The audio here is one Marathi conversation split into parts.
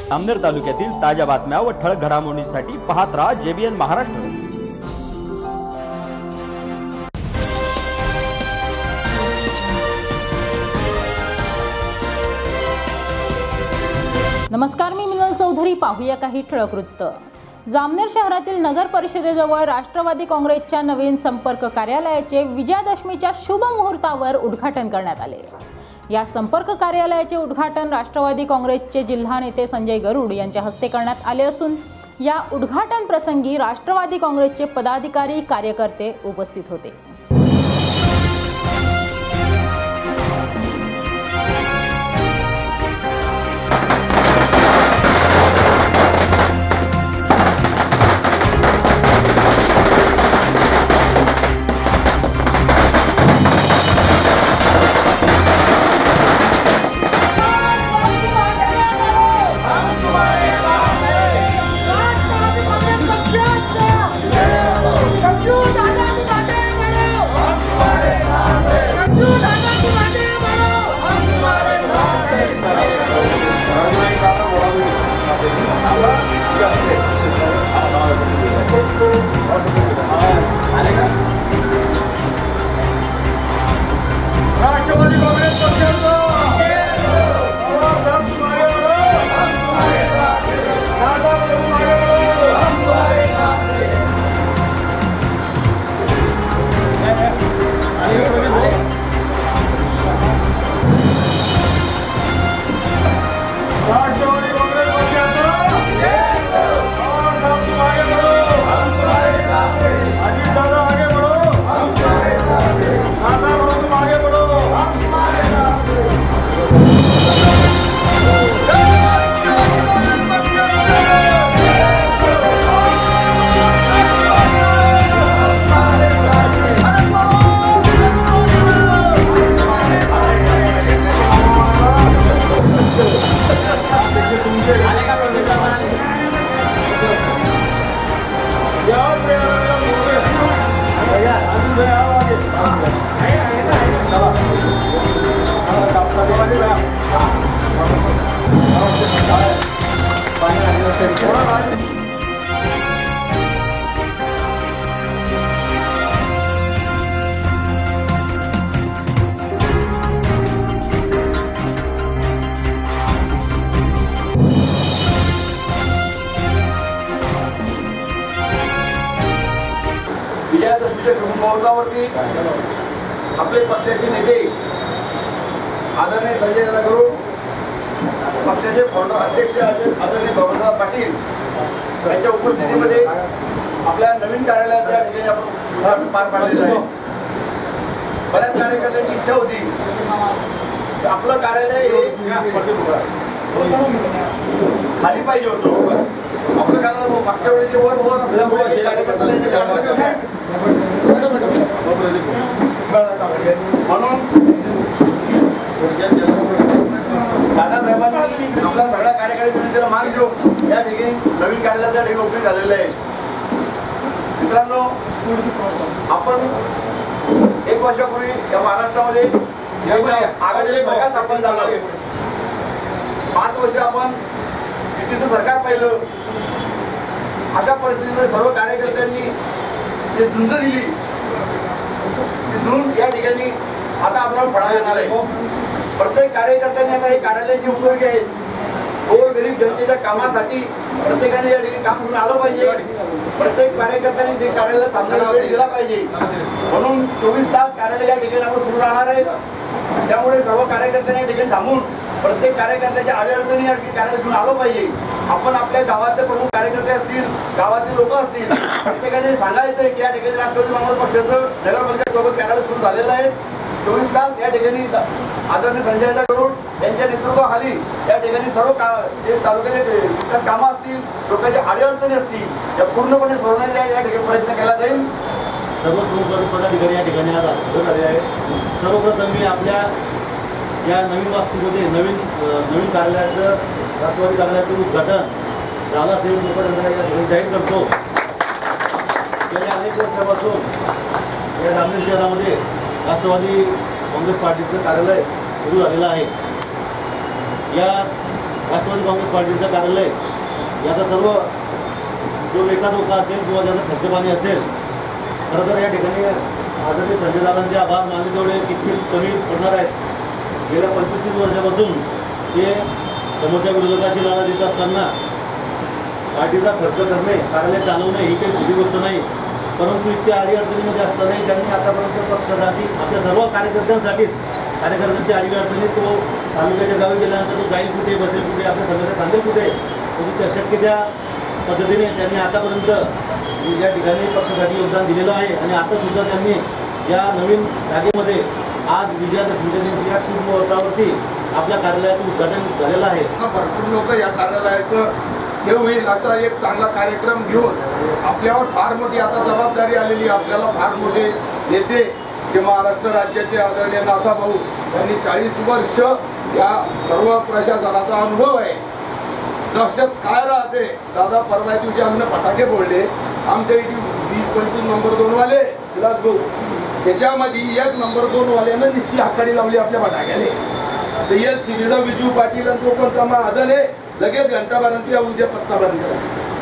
जामनेर तालुक्यातील ताज्या बातम्या व ठळक घडामोडींसाठी पाहत राहा JBN महाराष्ट्र। नमस्कार, मी मिनल चौधरी। पाहूया काही ठळक वृत्त। जामनेर शहरातील नगर परिषदेजवळ राष्ट्रवादी काँग्रेसच्या नवीन संपर्क कार्यालयाचे विजयादशमीच्या शुभ मुहूर्तावर उद्घाटन करण्यात आले। या संपर्क कार्यालयाचे उद्घाटन राष्ट्रवादी काँग्रेसचे जिल्हा नेते संजय गरुड यांच्या हस्ते करण्यात आले असून या उद्घाटन प्रसंगी राष्ट्रवादी काँग्रेसचे पदाधिकारी कार्यकर्ते उपस्थित होते। विजयादशमीच्या शुभ मुहूर्तावरती आपले पक्षाचे नेते आदरणीय संजय गरुड, पक्षाचे फाउंडर अध्यक्ष आदरणीय बाबासाहेब पाटील यांच्या उपस्थितीमध्ये आपल्या नवीन कार्यालयाच्या ठिकाणी आपण उद्घाटन पार पाडलेलं आहे। बऱ्याच कार्यकर्त्यांची इच्छा होती की आपलं कार्यालय हे खाली पाहिजे होतं। आपलं कार्यालय मागच्या वेळी जे वर असल्यामुळे कार्यकर्त्याला म्हणून दादासाहेबांनी आपल्या सगळ्या कार्यकारिणीला मान देऊन या ठिकाणी नवीन कार्यालयाच्या ठिकाणी ओपनिंग झालेलं आहे। मित्रांनो, आपण 1 वर्षापूर्वी या महाराष्ट्रामध्ये आघाडीचे सरकार स्थापन झालं। 5 वर्ष आपण युतीचं सरकार पाहिलं। अशा परिस्थितीमध्ये सर्व कार्यकर्त्यांनी जे झुंज दिली ती झुंज या ठिकाणी आता आपल्याला फळा येणार आहे। प्रत्येक कार्यकर्त्यांनी आता हे कार्यालय जे उपयोगी आहे गोरगरीब जनतेच्या कामासाठी प्रत्येकाने या ठिकाणी काम करून आलं पाहिजे। प्रत्येक कार्यकर्त्यांनी ते कार्यालय थांबण्याचा वेळ दिला पाहिजे। म्हणून 24 तास कार्यालय या ठिकाणी आपण सुरू राहणार आहे। त्यामुळे सर्व कार्यकर्त्यांनी या ठिकाणी थांबून प्रत्येक कार्यकर्त्याच्या अडचणी या ठिकाणी कार्यालय घेऊन आलं पाहिजे। आपण आपल्या गावातले प्रमुख कार्यकर्ते असतील, गावातील लोक असतील, प्रत्येकाने सांगायचं की या ठिकाणी राष्ट्रवादी काँग्रेस पक्षाचं नगरपालिका सोबत कार्यालय सुरू झालेलं आहे। 24 तास या ठिकाणी आदरणीय संजय गरुड यांच्या नेतृत्वाखाली या ठिकाणी सर्व जे तालुक्याचे विकास कामं असतील, लोकांच्या अडचणी असतील, या पूर्णपणे सोडवण्याचा या ठिकाणी प्रयत्न केला जाईल। सर्व प्रमुख पदाधिकारी या ठिकाणी आज हजर झाले आहेत। सर्वप्रथम मी आपल्या या नवीन वास्तूमध्ये नवीन कार्यालयाचं राष्ट्रवादी कार्यालयाचं उद्घाटन झालं असेल जाहीर करतो। गेल्या अनेक वर्षापासून या जामनेर शहरामध्ये राष्ट्रवादी काँग्रेस पार्टीचं कार्यालय सुरू झालेलं आहे। या राष्ट्रवादी काँग्रेस पार्टीचं कार्यालय याचा सर्व जो लेखाजोखा असेल किंवा ज्याचा खर्च पाणी असेल, खरं तर या ठिकाणी आदरणीय संजय दादांचे आभार मानले तेवढे कितकीच कमी पडणार आहेत. गेल्या 25-30 वर्षापासून ते समोरच्या विरोधकाशी लढा देत असताना पार्टीचा खर्च करणे, कार्यालय चालवणे ही काही छोटी गोष्ट नाही. परंतु इतक्या अडीअडचणीमध्ये असतानाही त्यांनी आतापर्यंत पक्षासाठी आपल्या सर्व कार्यकर्त्यांची अडीअडचणी तो तालुक्याच्या गावी गेल्यानंतर तो जाईल कुठे, बसेल कुठे, आपल्या समस्या सांगेल कुठे, परंतु शक्य त्या पद्धतीने त्यांनी आतापर्यंत या ठिकाणी पक्षासाठी योगदान दिलेलं आहे. आणि आतासुद्धा त्यांनी या नवीन जागेमध्ये आज विजयादशमीच्या दिवशी या शुभ मुहूर्तावरती आपल्या कार्यालयाचं उद्घाटन झालेलं आहे. भरपूर लोक या कार्यालयाचं हे होईल असा एक चांगला कार्यक्रम घेऊन आपल्यावर फार मोठी आता जबाबदारी आलेली. आपल्याला फार मोठे नेते जे महाराष्ट्र राज्याचे आदरणीय नाथाभाऊ यांनी 40 वर्ष या सर्व प्रशासनाचा अनुभव आहे. दहशत काय राहते, दादा परवा दिवशी आम्ही फटाके फोडले आमच्या इथे 20-25 नंबर 2 वाले विलास भाऊ, त्याच्यामध्ये 1 नंबर 2 वाल्यानं निस्ती आखाडी लावली आपल्या फटाक्याने. तर एक सिनेदा विजू पाटील आणि तो कोणता महाजन आहे लगेच घंटाभरांती या उद्या पत्ता बंद करा.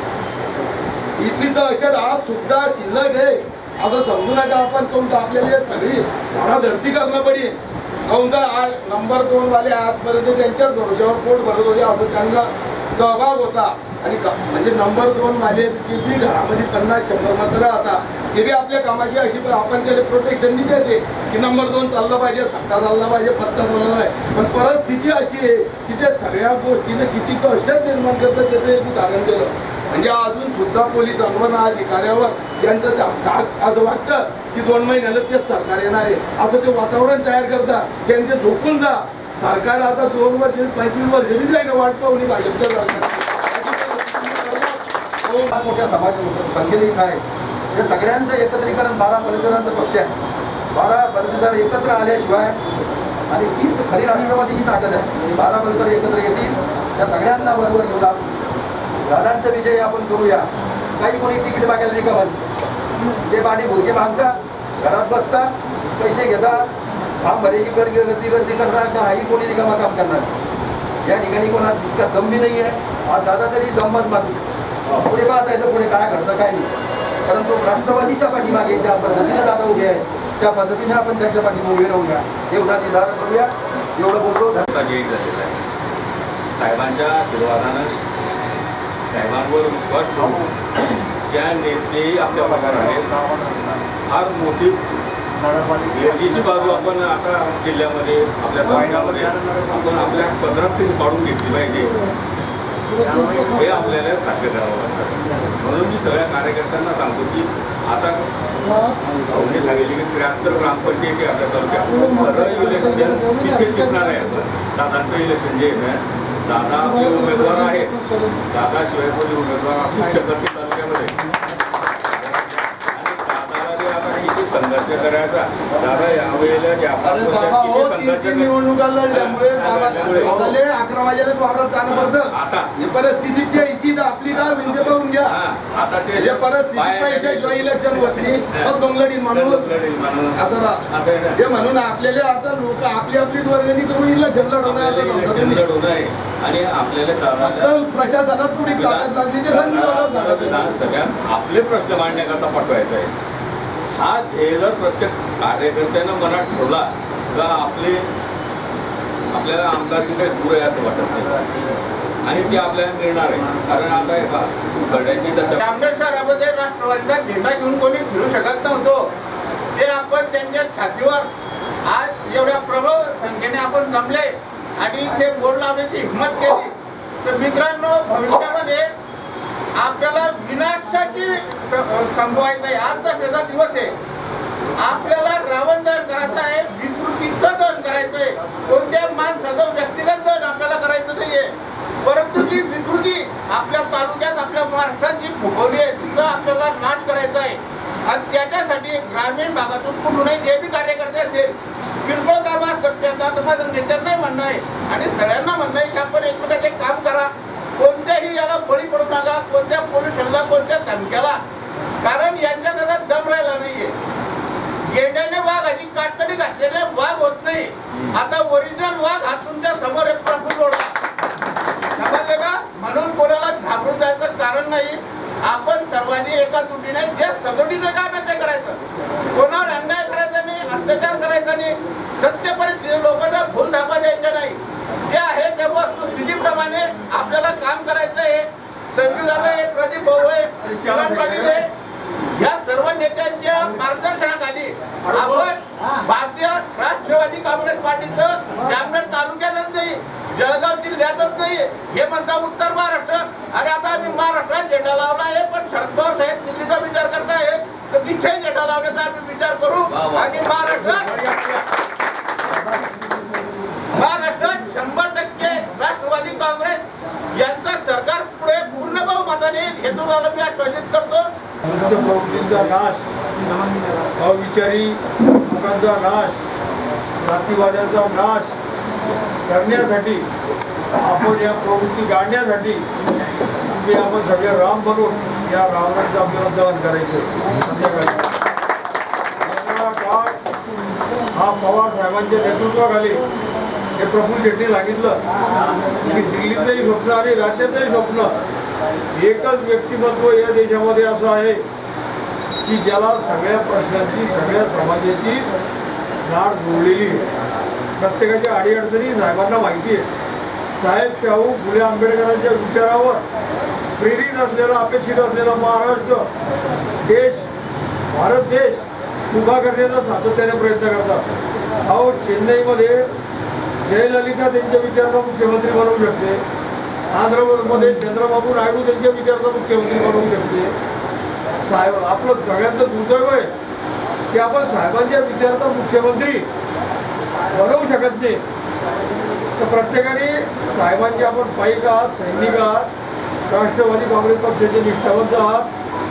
इथली दहशत आज सुद्धा शिल्लक आहे असं समजू नका आपण. काऊन तर आपल्याला सगळी धडाधडती करणं पडेल. काऊन तर नंबर 2 वाले आजपर्यंत त्यांच्याच भरोश्यावर पोट भरत होते असं त्यांना सहभाग होता. आणि म्हणजे नंबर 2 वाले बी घरामध्ये 50-100 मतं राहतात, ते बी आपल्या कामाची अशी आपण त्याला प्रोटेक्शन देते की नंबर 2 चालला पाहिजे, सत्ता चालला पाहिजे, पत्ता चालला पाहिजे. पण परिस्थिती अशी आहे की ते सगळ्या गोष्टीने किती कष्ट निर्माण करतात त्याचं एक उदाहरण दिलं. म्हणजे अजून सुद्धा पोलीस अधिकाऱ्यावर त्यांचं असं वाटतं की 2 महिन्याला तेच सरकार येणार आहे असं ते वातावरण तयार करतात. त्यांचे झोपून जा. सरकार आता 2 वर्ष 25 वर्ष बी जाईना वाट पाहून भाजपचं सरकार मोठ्या समाज संख्येने आहे. या सगळ्यांचं एकत्रीकरण 12 बलुतेदारांचा पक्ष आहे. 12 बलुतेदार एकत्र आल्याशिवाय, आणि तीच खरी राष्ट्रवादी ही ताकद आहे. 12 बलुतेदार एकत्र येतील, त्या सगळ्यांना बरोबर घेऊन दादांचा विजय आपण करूया. काही कोणी तिकीट मागायला निघावत, ते पाठी भुरके मागतात, घरात बसता, पैसे घेतात, काम भरायची गर्दी करणार, काही कोणी निकामा काम करणार. या ठिकाणी कोणा इतका दम बी नाही आहे. आज दादा तरी दमच माणूस पुढे पाहता येतं पुढे काय घडतं काय नाही. परंतु राष्ट्रवादीच्या पाठीमागे ज्या पद्धतीने दादा उभे आहे त्या पद्धतीने आपण त्यांच्या पाठीमागे उभे राहूया, एवढा निर्धार करूया. एवढं बोलतो. साहेबांच्या आशीर्वादानं, साहेबांवर विश्वास ठेवून ज्या नेते आपल्या पगार आहेत, फार मोठी गर्दीची बाजू आपण आता जिल्ह्यामध्ये आपल्या तालुक्यामध्ये आपण आपल्या पदरात कशी पाडून घेतली पाहिजे हे आपल्याला साध्य करावं लागतं. म्हणून मी सगळ्या कार्यकर्त्यांना सांगतो की आता भाऊने सांगितले की 73 ग्रामपंचायती आपल्या तालुक्यात खरं इलेक्शन तिथे जिंकणार आहे. आपण दादांचं इलेक्शन जे आहे, दादा आपले उमेदवार आहेत, दादाशिवाय कोणी उमेदवार असू शकत नाही तालुक्यामध्ये. संघर्ष करायचा दादा यावेळेला निवडणुका लढल्यामुळे 11 वाजेला वावरात जाणं पडतं. आता ही परिस्थिती द्यायची तर आपली काय म्हणजे पाहून घ्या. आता ते परिस्थिती पैशाशिवाय इलेक्शन होत नाही, बंगलडी म्हणून म्हणून आपल्याला आता लोक आपली आपलीच वर्गणी करून इलेक्शन लढवणं आहे. आणि आपल्याला प्रशासनात पुढे सगळ्यात आपले प्रश्न मांडण्याकरता पाठवायचा आहे. हा ध्येय जर प्रत्येक कार्यकर्त्यानं मनात ठेवला तर आपल्याला आमदारकीकडे दूर आहे असं वाटत नाही. आणि ते आपल्याला मिळणार आहे. कारण आता घड्याची जामनेर शहरामध्ये राष्ट्रवादीचा झेंडा घेऊन कोणी फिरू शकत नव्हतो. ते आपण त्यांच्या छातीवर आज एवढ्या प्रबळ संख्येने आपण जमले आणि इथे बोर्ड लावण्याची हिंमत केली. तर मित्रांनो, भविष्यामध्ये आपल्याला विनाशाची संभवायचं आहे. आज दसऱ्याचा दिवस आहे. आपल्याला रावण दहन करायचं आहे, विकृतीचं दहन करायचं आहे. कोणत्या माणसाचं व्यक्तिगत दहन आपल्याला करायचं नाहीये. परंतु जी विकृती आपल्या तालुक्यात आपल्या महाराष्ट्रात जी फुगवली आहे तिचा आपल्याला नाश करायचा आहे. आणि त्याच्यासाठी ग्रामीण भागातून कुठूनही जे बी कार्यकर्ते असेल, किरकोळ कामं असतात त्यांना, तर माझं नेत्यांनाही म्हणणं आहे आणि सगळ्यांना म्हणणं आहे की आपण एकमेकाचे काम करा. कोणत्याही याला बळी पडू नका, कोणत्या पोलिसांना, कोणत्या धमक्याला. कारण यांच्यात आता दम राहिला नाहीये. गेंड्याने वाघ आणि कातडी घातलेले वाघ होत नाही. आता ओरिजिनल वाघ हा तुमच्या समोर एक प्रफुल्ल ओढला. कारण नाही. आपण सर्वांनी एका तुटीने जे सदोडीचं काम आहे ते करायचं. कोणावर अन्याय करायचा नाही, अत्याचार करायचा नाही, सत्य परिस्थिती लोकांना भूल धापा द्यायचा नाही. जे आहे त्या वस्तुस्थितीप्रमाणे आपल्याला काम करायचं आहे. संजू दादा आहे, प्रदीप भाऊ आहे, किरण पाटील आहे, या सर्व नेत्यांच्या मार्गदर्शनाखाली आपण भारतीय राष्ट्रवादी काँग्रेस पार्टीचं जामनेर तालुक्यातच नाही, जळगाव जिल्ह्यातच नाही, हे म्हणता उत्तर महाराष्ट्र. अरे आता आम्ही महाराष्ट्रात झेंडा लावला आहे, पण शरद पवार साहेब दिल्लीचा विचार करताय तर तिथे झेंडा लावण्याचा आम्ही विचार करू. आणि महाराष्ट्रात 100% राष्ट्रवादी काँग्रेस यांचं सरकार पुढे पूर्ण बहुमताने येईल हे तुम्हाला मी आश्वासित करतो. प्रवृत्तींचा नाश, अविचारी लोकांचा नाश, जातीवाद्यांचा नाश करण्यासाठी आपण या प्रवृत्ती गाडण्यासाठी तुम्ही आपण सगळे राम बनून या रावणाचं आपल्याला दहन करायचं. संध्याकाळी हा पवार साहेबांच्या नेतृत्वाखाली हे प्रफुल्ल शेट्टी सांगितलं की दिल्लीचंही स्वप्न आणि राज्याचंही स्वप्न एकच व्यक्तिमत्व या देशामध्ये असं आहे की ज्याला सगळ्या प्रश्नांची, सगळ्या समाजाची नाड जोडलेली आहे. प्रत्येकाच्या अडीअडचणी साहेबांना माहिती आहे. साहेब शाहू फुले आंबेडकरांच्या विचारावर प्रेरित असलेला, अपेक्षित असलेला महाराष्ट्र देश, भारत देश उभा करण्याचा सातत्याने प्रयत्न करतात. अहो, चेन्नईमध्ये जयललिता त्यांच्या विचाराचा मुख्यमंत्री बनवू शकते, आंध्रप्रदेशमध्ये चंद्रबाबू नायडू त्यांच्या विचाराचा मुख्यमंत्री बनवू शकते. साहेब आपलं सगळ्यांचं दुर्दैव आहे की आपण साहेबांच्या विचाराचा मुख्यमंत्री बनवू शकत नाही. तर प्रत्येकाने साहेबांचे आपण पाईक आहात, सैनिक आहात, राष्ट्रवादी काँग्रेस पक्षाचे निष्ठावंत आहात,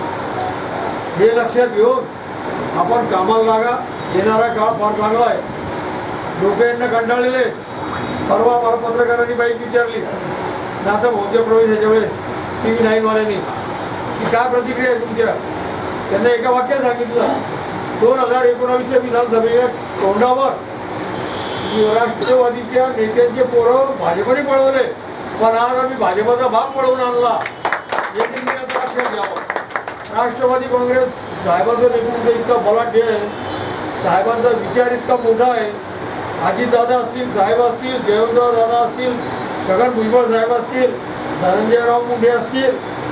हे लक्षात घेऊन आपण कामाला लागा. येणारा काळ फार चांगला आहे. लोक यांना कंटाळलेले. परवा मला पत्रकारांनी बाईक विचारली नाता भोवत्या प्रवेशाच्या वेळेस TV9 वाल्यांनी की काय प्रतिक्रिया आहे तुमच्या. त्यांना एका वाक्यात सांगितलं 2019च्या विधानसभेच्या तोंडावर राष्ट्रवादीच्या नेत्यांचे पोरं भाजपने पळवले, पण आज आम्ही भाजपचा बाप पळवून आणला. हे निर्णयाचं लक्षात घ्यावं. राष्ट्रवादी काँग्रेस साहेबांचं नेतृत्व इतकं बलाढ्य आहे, साहेबांचा विचार इतका मोठा आहे. अजितदादा असतील, साहेब असतील, जयवंतराव दादा असतील, छगन भुजबळ साहेब असतील, धनंजयराव मुंडे असतील,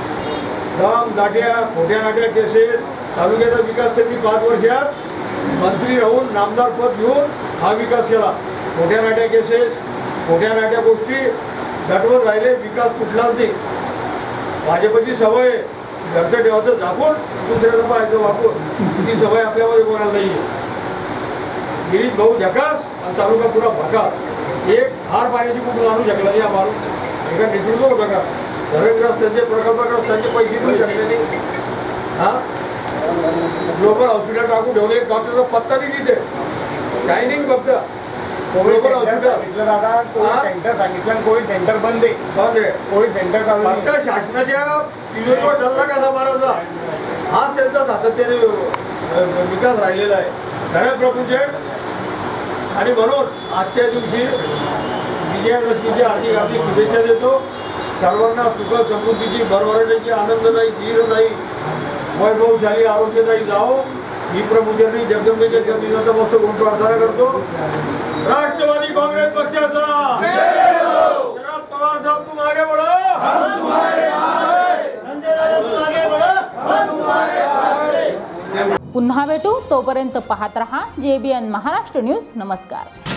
दम दाट्या खोट्या नाट्या केसेस, तालुक्याचा विकास त्यांनी 5 वर्षात मंत्री राहून नामदार पद घेऊन हा विकास केला. खोट्या नाट्या केसेस, खोट्या नाट्या गोष्टी दटवत राहिले, विकास कुठलाच नाही. भाजपची सवय घरचं ठेवायचं झाकून दुसऱ्याचं पाहायचं वापरून, ती सवय आपल्यामध्ये कोणाला नाही आहे. गिरीश भाऊ झकास आणि तालुका पुरा भकास. एक हार पाण्याची कुठून आणू शकला नाही. आम्हाला एका नेतृत्व होतं का धरणग्रस्तांचे, प्रकल्पग्रस्तांचे पैसे देऊ शकले नाही. हां, ग्लोबल हॉस्पिटल टाकून ठेवले, एक डॉक्टरचा पत्ता नाही तिथे, शायनिंग फक्त ग्लोबल हॉस्पिटल. दादा सेंटर सांगितलं, कोविड सेंटर बंद आहे, कोविड सेंटर फक्त शासनाच्या तिजोरीवर ठरला कसा मारायचा, हाच त्यांचा सातत्याने विकास राहिलेला आहे. खरं प्रभूजन. आणि म्हणून आजच्या दिवशी विजयादशमीच्या हार्दिक शुभेच्छा देतो. सर्वांना सुख समृद्धीची, भरभराटीची, आनंददायी, चिरदायी, वैभवशाली, आरोग्यदायी जाओ ही प्रभूजनी जगदंबेच्या चरणी मस्त गुण प्रार्थना करतो. राष्ट्रवादी काँग्रेस पक्षाचा शरद पवार साहेब तुम आगे बढ़ो, हम तुम्हारे साथ हैं. संजय दादा तुम आगे बढ़ो, हम तुम्हारे साथ हैं. पुन्हा भेटू, तोपर्यंत पाहत रहा JBN महाराष्ट्र न्यूज. नमस्कार.